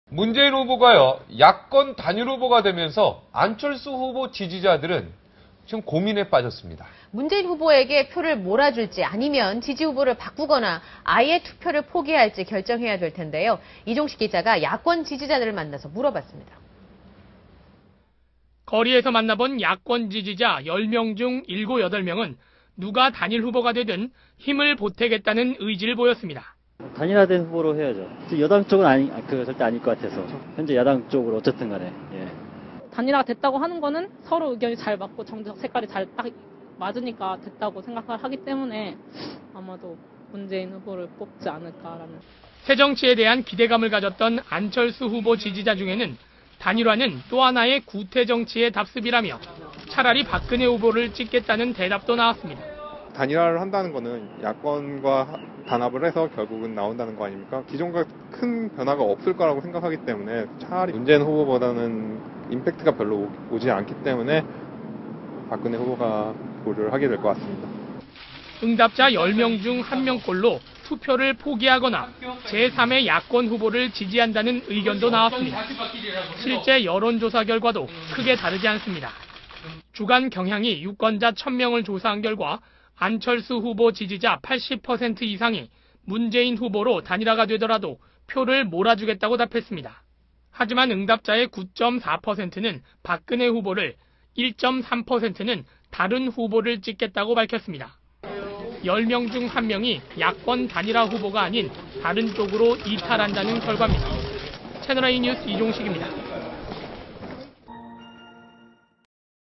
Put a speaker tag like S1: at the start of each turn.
S1: 문재인 후보가요, 야권 단일 후보가 되면서 안철수 후보 지지자들은 지금 고민에 빠졌습니다.
S2: 문재인 후보에게 표를 몰아줄지 아니면 지지 후보를 바꾸거나 아예 투표를 포기할지 결정해야 될 텐데요. 이종식 기자가 야권 지지자들을 만나서 물어봤습니다.
S3: 거리에서 만나본 야권 지지자 10명 중 7, 8명은 누가 단일 후보가 되든 힘을 보태겠다는 의지를 보였습니다.
S4: 단일화된 후보로 해야죠. 여당 쪽은 절대 아닐 것 같아서 현재 야당 쪽으로 어쨌든 간에. 예.
S5: 단일화가 됐다고 하는 거는 서로 의견이 잘 맞고 정책 색깔이 잘 딱 맞으니까 됐다고 생각을 하기 때문에 아마도 문재인 후보를 뽑지 않을까라는.
S3: 새정치에 대한 기대감을 가졌던 안철수 후보 지지자 중에는 단일화는 또 하나의 구태 정치의 답습이라며 차라리 박근혜 후보를 찍겠다는 대답도 나왔습니다.
S6: 단일화를 한다는 거는 야권과 단합을 해서 결국은 나온다는 거 아닙니까? 기존과 큰 변화가 없을 거라고 생각하기 때문에 차라리 문재인 후보보다는 임팩트가 별로 오지 않기 때문에 박근혜 후보가 고려를 하게 될 것 같습니다.
S3: 응답자 10명 중 1명꼴로 투표를 포기하거나 제3의 야권 후보를 지지한다는 의견도 나왔습니다. 실제 여론조사 결과도 크게 다르지 않습니다. 주간 경향이 유권자 1000명을 조사한 결과 안철수 후보 지지자 80% 이상이 문재인 후보로 단일화가 되더라도 표를 몰아주겠다고 답했습니다. 하지만 응답자의 9.4%는 박근혜 후보를, 1.3%는 다른 후보를 찍겠다고 밝혔습니다. 10명 중 1명이 야권 단일화 후보가 아닌 다른 쪽으로 이탈한다는 결과입니다. 채널A 뉴스 이종식입니다.